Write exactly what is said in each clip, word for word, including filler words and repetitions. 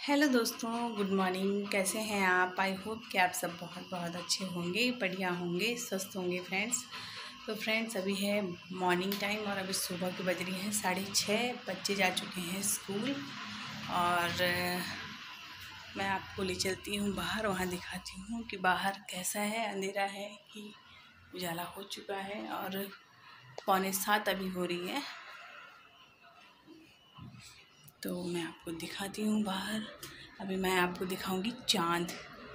Hello दोस्तों, good morning. कैसे हैं आप? आई होप कि आप सब बहुत बहुत अच्छे होंगे, बढ़िया होंगे, स्वस्थ होंगे फ्रेंड्स। तो फ्रेंड्स अभी है मॉर्निंग टाइम और अभी सुबह की बज रही हैं साढ़े छः। बच्चे जा चुके हैं स्कूल और मैं आपको ले चलती हूँ बाहर, वहाँ दिखाती हूँ कि बाहर कैसा है, अंधेरा है कि उजाला हो चुका है। और पौने सात अभी हो रही है, तो मैं आपको दिखाती हूँ बाहर। अभी मैं आपको दिखाऊंगी चाँद।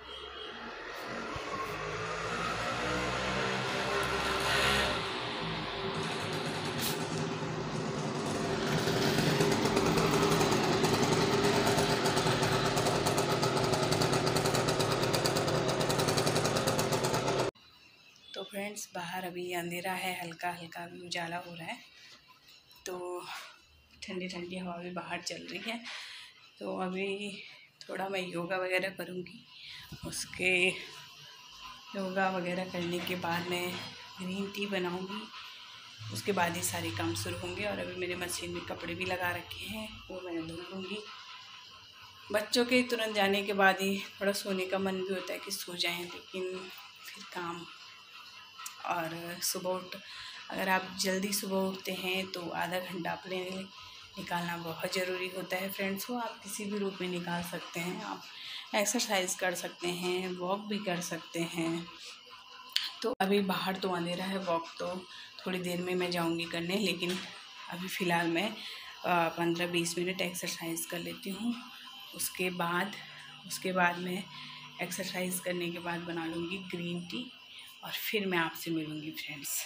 तो फ्रेंड्स बाहर अभी अंधेरा है, हल्का हल्का अभी उजाला हो रहा है, तो ठंडी ठंडी हवा भी बाहर चल रही है। तो अभी थोड़ा मैं योगा वगैरह करूँगी। उसके योगा वगैरह करने के बाद मैं ग्रीन टी बनाऊँगी। उसके बाद ही सारे काम शुरू होंगे। और अभी मेरे मशीन में कपड़े भी लगा रखे हैं, वो मैं धुल लूँगी। बच्चों के तुरंत जाने के बाद ही थोड़ा सोने का मन भी होता है कि सो जाएं, लेकिन फिर काम। और सुबह उठ अगर आप जल्दी सुबह उठते हैं तो आधा घंटा अपने निकालना बहुत ज़रूरी होता है फ्रेंड्स। वो आप किसी भी रूप में निकाल सकते हैं। आप एक्सरसाइज कर सकते हैं, वॉक भी कर सकते हैं। तो अभी बाहर तो अंधेरा है, वॉक तो थोड़ी देर में मैं जाऊंगी करने, लेकिन अभी फ़िलहाल मैं पंद्रह बीस मिनट एक्सरसाइज कर लेती हूँ। उसके बाद उसके बाद मैं एक्सरसाइज करने के बाद बना लूँगी ग्रीन टी और फिर मैं आपसे मिलूँगी फ्रेंड्स।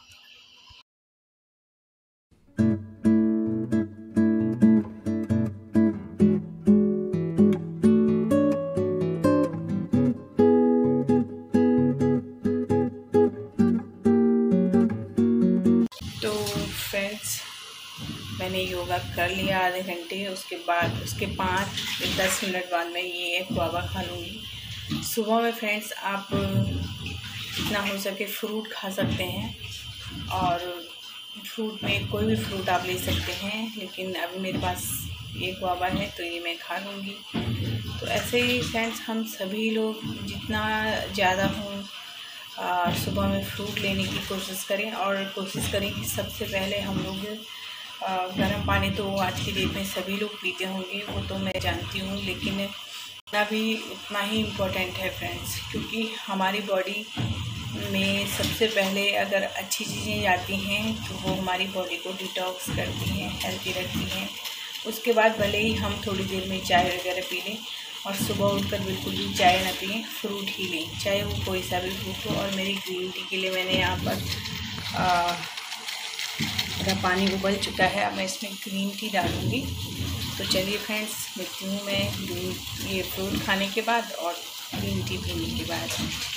तो फ्रेंड्स मैंने योगा कर लिया आधे घंटे। उसके बाद उसके पाँच या दस मिनट बाद मैं ये एक गुआवा खा लूँगी। सुबह में फ्रेंड्स आप जितना हो सके फ्रूट खा सकते हैं, और फ्रूट में कोई भी फ्रूट आप ले सकते हैं, लेकिन अभी मेरे पास ये गुआवा है तो ये मैं खा लूँगी। तो ऐसे ही फ्रेंड्स हम सभी लोग जितना ज़्यादा हों सुबह में फ्रूट लेने की कोशिश करें। और कोशिश करें कि सबसे पहले हम लोग गर्म पानी, तो आज की डेट में सभी लोग पीते होंगे, वो तो मैं जानती हूँ, लेकिन इतना भी उतना ही इम्पोर्टेंट है फ्रेंड्स। क्योंकि हमारी बॉडी में सबसे पहले अगर अच्छी चीज़ें जाती हैं तो वो हमारी बॉडी को डिटॉक्स करती हैं, हेल्थी रखती हैं। उसके बाद भले ही हम थोड़ी देर में चाय वगैरह पी लें, और सुबह उठकर बिल्कुल भी चाय ना पिएं, फ्रूट ही लें, चाहे वो कोई सा भी फ्रूट हो। और मेरी ग्रीन टी के लिए मैंने यहाँ पर मेरा पानी उबल चुका है, अब मैं इसमें ग्रीन टी डालूँगी। तो चलिए फ्रेंड्स, मिलती हूँ मैं ग्रीन ये फ्रूट खाने के बाद और ग्रीन टी पीने के बाद।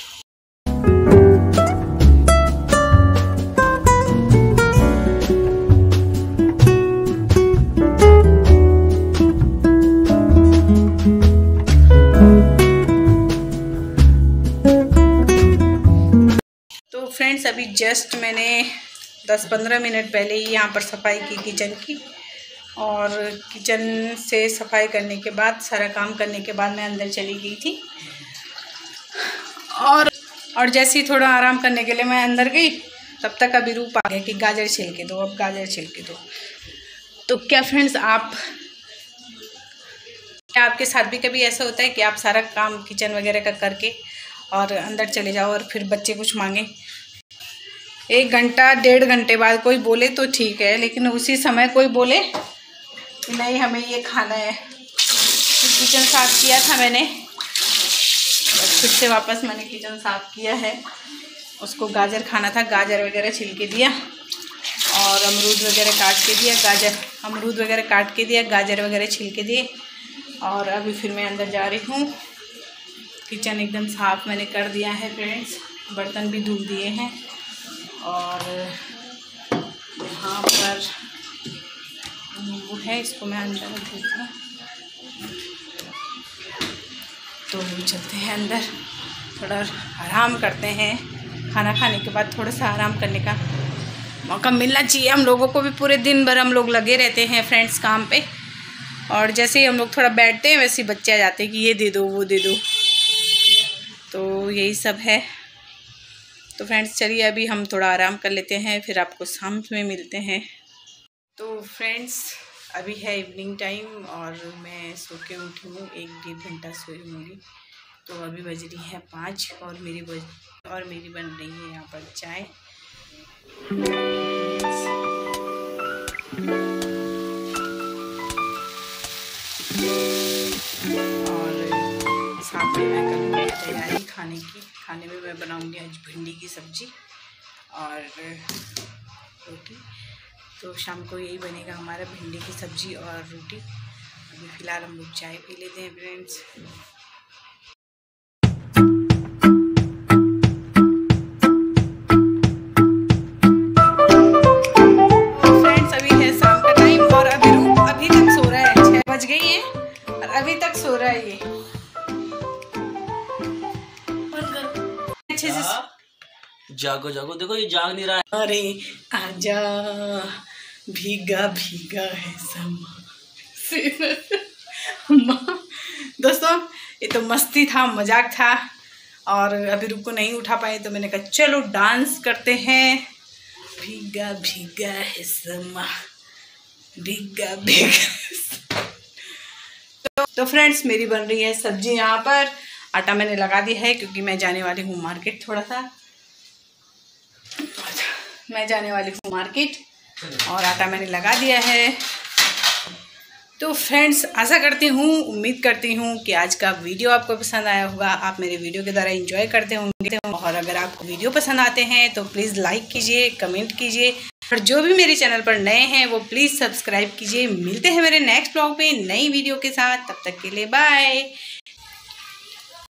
तो फ्रेंड्स अभी जस्ट मैंने दस पंद्रह मिनट पहले ही यहाँ पर सफाई की किचन की, और किचन से सफाई करने के बाद, सारा काम करने के बाद मैं अंदर चली गई थी। और और जैसे ही थोड़ा आराम करने के लिए मैं अंदर गई, तब तक अभी रूप आ गया कि गाजर छिलके दो, अब गाजर छिलके दो। तो क्या फ्रेंड्स, आप क्या आपके साथ भी कभी ऐसा होता है कि आप सारा काम किचन वगैरह का करके और अंदर चले जाओ और फिर बच्चे कुछ मांगे? एक घंटा डेढ़ घंटे बाद कोई बोले तो ठीक है, लेकिन उसी समय कोई बोले कि नहीं हमें ये खाना है। तो किचन साफ़ किया था मैंने, फिर से वापस मैंने किचन साफ़ किया है। उसको गाजर खाना था, गाजर वगैरह छिलके दिया और अमरूद वगैरह काट के दिया, गाजर अमरूद वगैरह काट के दिया, गाजर वगैरह छिलके दिए। और अभी फिर मैं अंदर जा रही हूँ। किचन एकदम साफ़ मैंने कर दिया है फ्रेंड्स, बर्तन भी धुल दिए हैं। और यहाँ पर नींबू है, इसको मैं अंदर रख देती हूँ। तो चलते हैं अंदर, थोड़ा आराम करते हैं। खाना खाने के बाद थोड़ा सा आराम करने का मौका मिलना चाहिए हम लोगों को भी। पूरे दिन भर हम लोग लगे रहते हैं फ्रेंड्स काम पे, और जैसे ही हम लोग थोड़ा बैठते हैं वैसे ही बच्चे आ जाते हैं कि ये दे दो वो दे दो, तो यही सब है। तो फ्रेंड्स चलिए अभी हम थोड़ा आराम कर लेते हैं, फिर आपको शाम में मिलते हैं। तो फ्रेंड्स अभी है इवनिंग टाइम और मैं सो के उठी हूँ, एक डेढ़ घंटा सोई होंगी। तो अभी बज रही है पाँच और मेरी बज और मेरी बन रही है यहाँ पर चाय। और साथ में मैं करूँगी तैयारी खाने की। खाने में मैं बनाऊँगी आज भिंडी की सब्ज़ी और रोटी। तो शाम को यही बनेगा हमारा, भिंडी की सब्ज़ी और रोटी। अभी फ़िलहाल हम लोग चाय पी लेते हैं फ्रेंड्स। फ्रेंड्स अभी है शाम का टाइम और अभी अभी तक सो रहा है, छः बज गई है और अभी तक सो रहा है ये। अच्छे से जागो जागो, देखो ये जाग नहीं रहा है। अरे आजा भीगा भीगा है समा। दोस्तों ये तो मस्ती था, मजाक था और अभी रुको नहीं उठा पाए तो मैंने कहा चलो डांस करते हैं। भीगा भीगा है समा, भीगा भीगा। तो, तो फ्रेंड्स मेरी बन रही है सब्जी। यहाँ पर आटा मैंने लगा दिया है क्योंकि मैं जाने वाली हूँ मार्केट। थोड़ा सा मैं जाने वाली हूँ मार्केट और आटा मैंने लगा दिया है। तो फ्रेंड्स आशा करती हूँ, उम्मीद करती हूँ कि आज का वीडियो आपको पसंद आया होगा, आप मेरे वीडियो के द्वारा एंजॉय करते होंगे। और अगर आपको वीडियो पसंद आते हैं तो प्लीज़ लाइक कीजिए, कमेंट कीजिए और जो भी मेरे चैनल पर नए हैं वो प्लीज़ सब्सक्राइब कीजिए। मिलते हैं मेरे नेक्स्ट ब्लॉग में नई वीडियो के साथ, तब तक के लिए बाय।